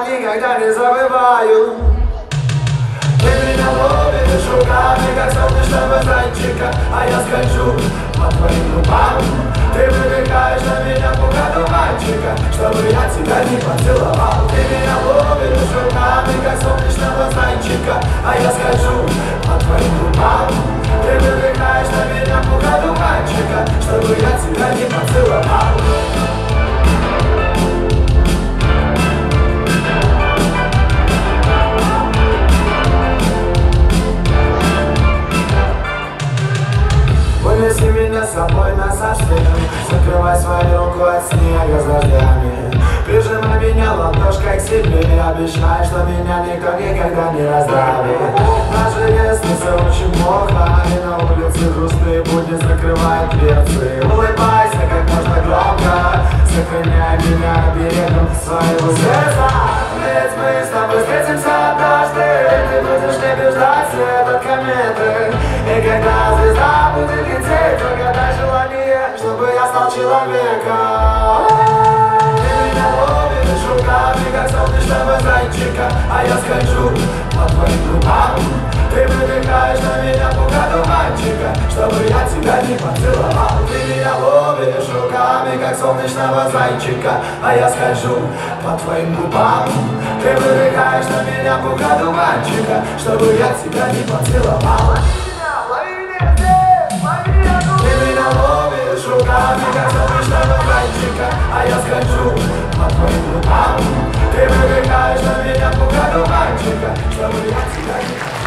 я никогда не забываю. Ты меня ловишь руками, как солнечного зайчика, а я скольжу по твоим губам. Ты привлекаешь на меня пугаду мальчика, чтобы я тебя не поцеловал. Ты меня ловишь руками, как солнечного зайчика, а я скольжу по твоим губам. Ты привлекаешь на меня пугаду мальчика, чтобы я тебя не поцеловал. Вынеси меня с собой на сосвет, закрывай свою руку от снега с дождями. Прижимай меня ладошкой к себе, обещай, что меня никто никогда не раздавит. Наши лестницы очень плохо, и на улице грустные будни закрывают дверцы. Улыбайся как можно громко, сохраняй меня берегом своего сердца. Ведь мы с тобой встретимся однажды, ты будешь не бежать свет от кометы. И когда звезда будет лететь, загадай желание, чтобы я стал человеком. Ты меня ловишь руками, как солнечного зайчика, а я скольжу по твоим губам. Ты привлекаешь на меня пугаду мальчика, чтобы я тебя не поцеловал. Ты меня ловишь руками, как солнечного зайчика, а я скольжу по твоим губам. Ты привлекаешь на меня пугаду мальчика, чтобы я тебя не поцеловал. Руками, как солнечного зайчика, а я скольжу по твоим губам. Ты привлекаешь на меня пугаду мальчика, чтобы я тебя не